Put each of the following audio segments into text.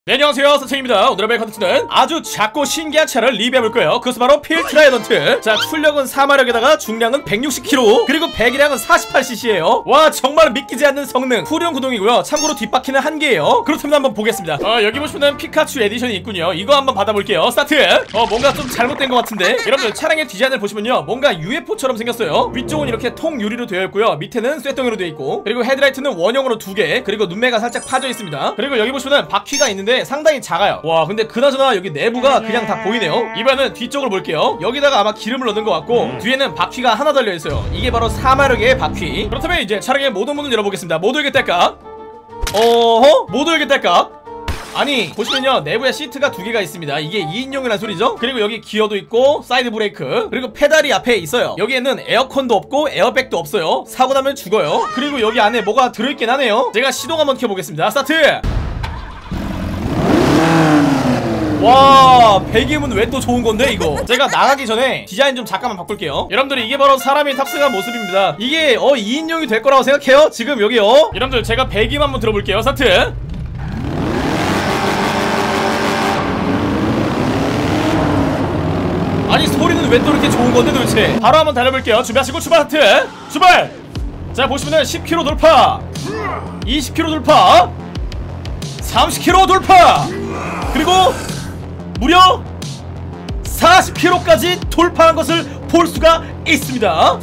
네, 안녕하세요, 선생입니다. 오늘의 컨텐츠는 아주 작고 신기한 차를 리뷰해볼 거예요. 그것은 바로 필트라이던트. 자, 출력은 4마력에다가 중량은 160kg, 그리고 배기량은 48cc예요 와, 정말 믿기지 않는 성능. 후륜 구동이고요. 참고로 뒷바퀴는 1개예요 그렇다면 한번 보겠습니다. 여기 보시면 피카츄 에디션이 있군요. 이거 한번 받아볼게요. 스타트. 뭔가 좀 잘못된 것 같은데. 여러분들 차량의 디자인을 보시면요, 뭔가 UFO처럼 생겼어요. 위쪽은 이렇게 통 유리로 되어 있고요, 밑에는 쇠덩이로 되어 있고, 그리고 헤드라이트는 원형으로 2개, 그리고 눈매가 살짝 파져 있습니다. 그리고 여기 보시면 바퀴가 있는데 상당히 작아요. 와, 근데 그나저나 여기 내부가 그냥 다 보이네요. 이번엔 뒤쪽을 볼게요. 여기다가 아마 기름을 넣는 것 같고, 뒤에는 바퀴가 하나 달려있어요. 이게 바로 4마력의 바퀴. 그렇다면 이제 차량의 모든 문을 열어보겠습니다. 못 열게 딸깍. 못 열게 딸깍. 아니, 보시면요, 내부에 시트가 2개가 있습니다. 이게 2인용이란 소리죠. 그리고 여기 기어도 있고, 사이드 브레이크, 그리고 페달이 앞에 있어요. 여기에는 에어컨도 없고 에어백도 없어요. 사고 나면 죽어요. 그리고 여기 안에 뭐가 들어있긴 하네요. 제가 시동 한번 켜보겠습니다. 스타트. 와, 배기음은 왜 또 좋은건데 이거. 제가 나가기 전에 디자인 좀 잠깐만 바꿀게요. 여러분들, 이게 바로 사람이 탑승한 모습입니다. 이게 2인용이 될 거라고 생각해요? 지금 여기요. 여러분들, 제가 배기음 한번 들어볼게요. 스타트. 아니, 소리는 왜 또 이렇게 좋은건데 도대체. 바로 한번 달려볼게요. 준비하시고 출발. 스타트. 출발. 자, 보시면은 10km 돌파, 20km 돌파, 30km 돌파, 그리고 무려 40km까지 돌파한 것을 볼 수가 있습니다.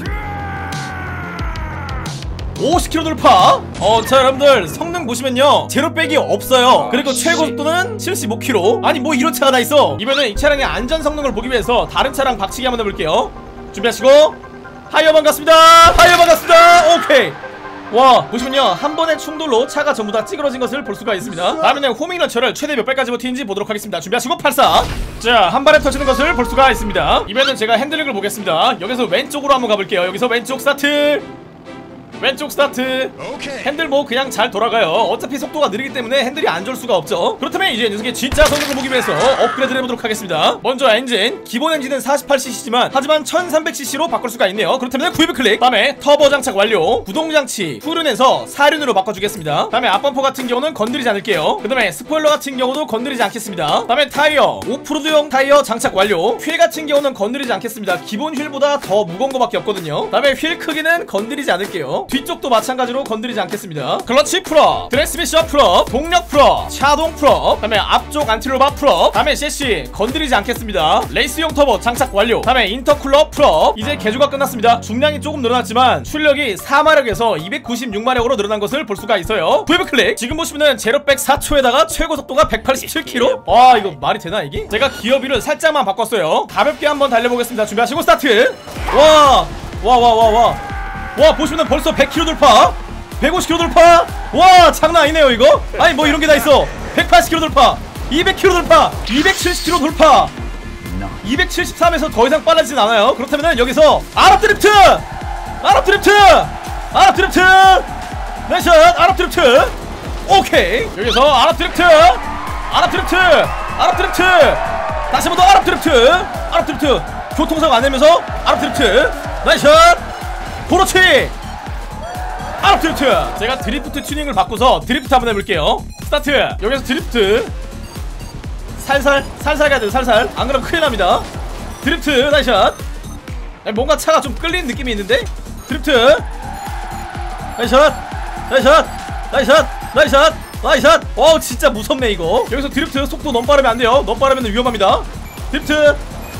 50km 돌파. 자, 여러분들, 성능 보시면요, 제로백이 없어요. 그리고 최고 속도는 75km. 아니, 뭐 이런 차가 다 있어. 이번엔 이 차량의 안전 성능을 보기 위해서 다른 차랑 박치기 한번 해볼게요. 준비하시고 하이어 반갑습니다. 하이어 반갑습니다. 오케이. 와, 보시면요, 한 번의 충돌로 차가 전부 다 찌그러진 것을 볼 수가 있습니다. 다음에는 호밍런처를 최대 몇 발까지 버티는지 보도록 하겠습니다. 준비하시고 발사. 자, 한 발에 터지는 것을 볼 수가 있습니다. 이번에는 제가 핸들링을 보겠습니다. 여기서 왼쪽으로 한번 가볼게요. 여기서 왼쪽 스타트. 왼쪽 스타트. 핸들 뭐 그냥 잘 돌아가요. 어차피 속도가 느리기 때문에 핸들이 안 좋을 수가 없죠. 그렇다면 이제 녀석의 진짜 성능을 보기 위해서 업그레이드를 해보도록 하겠습니다. 먼저 엔진. 기본 엔진은 48cc지만 하지만 1300cc로 바꿀 수가 있네요. 그렇다면 구입을 클릭. 다음에 터보 장착 완료. 구동장치 후륜에서 4륜으로 바꿔주겠습니다. 다음에 앞범퍼 같은 경우는 건드리지 않을게요. 그 다음에 스포일러 같은 경우도 건드리지 않겠습니다. 다음에 타이어. 오프로드용 타이어 장착 완료. 휠 같은 경우는 건드리지 않겠습니다. 기본 휠보다 더 무거운 거밖에 없거든요. 다음에 휠 크기는 건드리지 않을게요. 뒤쪽도 마찬가지로 건드리지 않겠습니다. 클러치 풀업, 트랜스미션 풀업, 동력 풀업, 차동 풀업, 다음에 앞쪽 안티로바 풀업, 다음에 셰시 건드리지 않겠습니다. 레이스용 터보 장착 완료. 다음에 인터쿨러 풀업. 이제 개조가 끝났습니다. 중량이 조금 늘어났지만 출력이 4마력에서 296마력으로 늘어난 것을 볼 수가 있어요. 구입 클릭. 지금 보시면은 제로백 4초에다가 최고 속도가 187km. 와, 이거 말이 되나 이게? 제가 기어비를 살짝만 바꿨어요. 가볍게 한번 달려보겠습니다. 준비하시고 스타트. 와, 보시면 벌써 100km 돌파, 150km 돌파. 와, 장난 아니네요 이거. 아니, 뭐 이런 게 다 있어. 180km 돌파, 200km 돌파, 270km 돌파, 273에서 더 이상 빨라지진 않아요. 그렇다면 여기서 아랍 드리프트, 아랍 드리프트, 아랍 드리프트, 내샷 아랍 드리프트. 오케이. 여기서 아랍 드리프트, 아랍 드리프트, 아랍 드리프트. 다시 한번 더 아랍 드리프트, 아랍 드리프트. 교통사고 안 내면서 아랍 드리프트. 나이샷. 그렇지! 아랍 드리프트! 제가 드리프트 튜닝을 바꿔서 드리프트 한번 해볼게요. 스타트! 여기서 드리프트 살살 가야 돼요. 살살. 안 그러면 큰일 납니다. 드리프트 나이샷. 뭔가 차가 좀 끌리는 느낌이 있는데? 드리프트 나이샷, 나이샷, 나이샷, 나이샷, 나이샷. 어우, 진짜 무섭네 이거. 여기서 드리프트 속도 너무 빠르면 안 돼요. 너무 빠르면 위험합니다. 드리프트.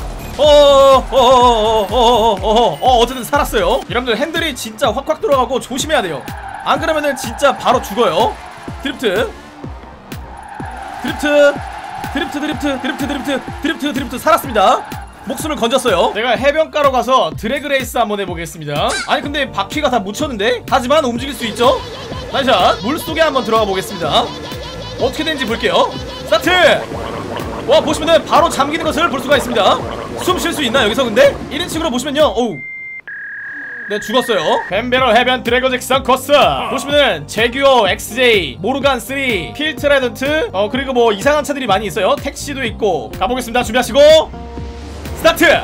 어쨌든 살았어요. 여러분들, 핸들이 진짜 확확 들어가고 조심해야 돼요. 안 그러면은 진짜 바로 죽어요. 드리프트, 드리프트, 드리프트, 드리프트, 드리프트, 드리프트, 드리프트, 드리프트. 살았습니다. 목숨을 건졌어요. 내가 해변가로 가서 드래그 레이스 한번 해보겠습니다. 아니, 근데 바퀴가 다 묻혔는데? 하지만 움직일 수 있죠? 나이샷. 물속에 한번 들어가 보겠습니다. 어떻게 되는지 볼게요. 스타트. 와, 보시면은 바로 잠기는 것을 볼 수가 있습니다. 숨 쉴 수 있나 여기서? 근데 1인칭으로 보시면요, 어우, 네, 죽었어요. 벤베러 해변 드래곤 잭슨 코스. 보시면은 제규어, XJ, 모르간 3, 필트라이던트, 그리고 뭐 이상한 차들이 많이 있어요. 택시도 있고. 가보겠습니다. 준비하시고 스타트.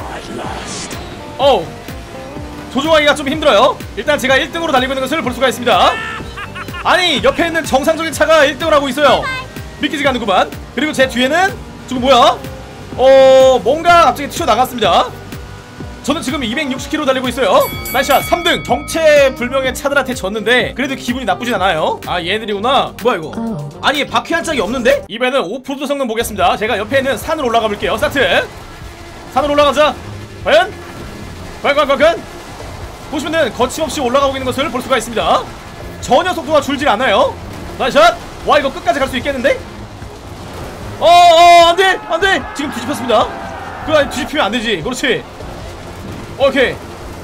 어우, 조종하기가 좀 힘들어요. 일단 제가 1등으로 달리고 있는 것을 볼 수가 있습니다. 아니, 옆에 있는 정상적인 차가 1등을 하고 있어요. 믿기지가 않는구만. 그리고 제 뒤에는 지금 뭐야? 뭔가 갑자기 튀어나갔습니다. 저는 지금 260km 달리고 있어요. 나이샷 3등. 정체불명의 차들한테 졌는데 그래도 기분이 나쁘진 않아요. 아 얘들이구나. 뭐야 이거. 아니 바퀴 한 짝이 없는데? 이번에는 오프로드 성능 보겠습니다. 제가 옆에 있는 산을 올라가 볼게요. 스타트. 산으로 올라가자. 과연? 과연 보시면은 거침없이 올라가고 있는 것을 볼 수가 있습니다. 전혀 속도가 줄질 않아요. 나이샷. 와 이거 끝까지 갈 수 있겠는데? 안돼 지금 뒤집혔습니다. 그거 뒤집히면 안되지. 그렇지. 오케이.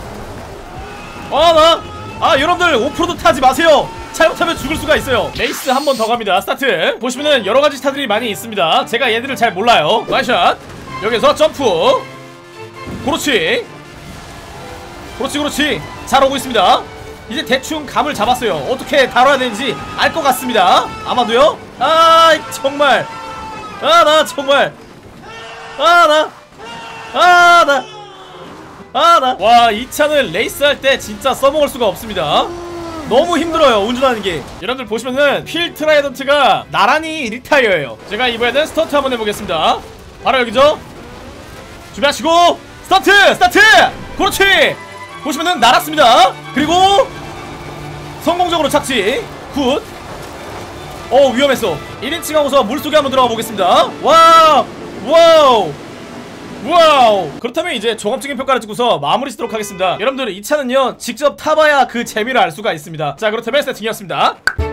여러분들 오프로드 타지 마세요. 잘못하면 죽을 수가 있어요. 레이스 한 번 더 갑니다. 스타트. 보시면은 여러가지 차들이 많이 있습니다. 제가 얘들을 잘 몰라요. 나이샷. 여기서 점프. 그렇지. 잘 오고 있습니다. 이제 대충 감을 잡았어요. 어떻게 다뤄야 되는지 알 것 같습니다. 아마도요. 정말 나 정말 와 이 차는 레이스할 때 진짜 써먹을 수가 없습니다. 너무 힘들어요 운전하는 게. 여러분들 보시면은 휠 트라이던트가 나란히 리타이어예요. 제가 이번에는 스턴트 한번 해보겠습니다. 바로 여기죠. 준비하시고 스타트. 그렇지. 보시면은 날았습니다. 그리고 성공적으로 착지. 굿. 위험했어. 1인칭 하고서 물속에 한번 들어가 보겠습니다. 와우. 그렇다면 이제 종합적인 평가를 찍고서 마무리 짓도록 하겠습니다. 여러분들 이 차는요 직접 타봐야 그 재미를 알 수가 있습니다. 자 그렇다면 세팅이었습니다.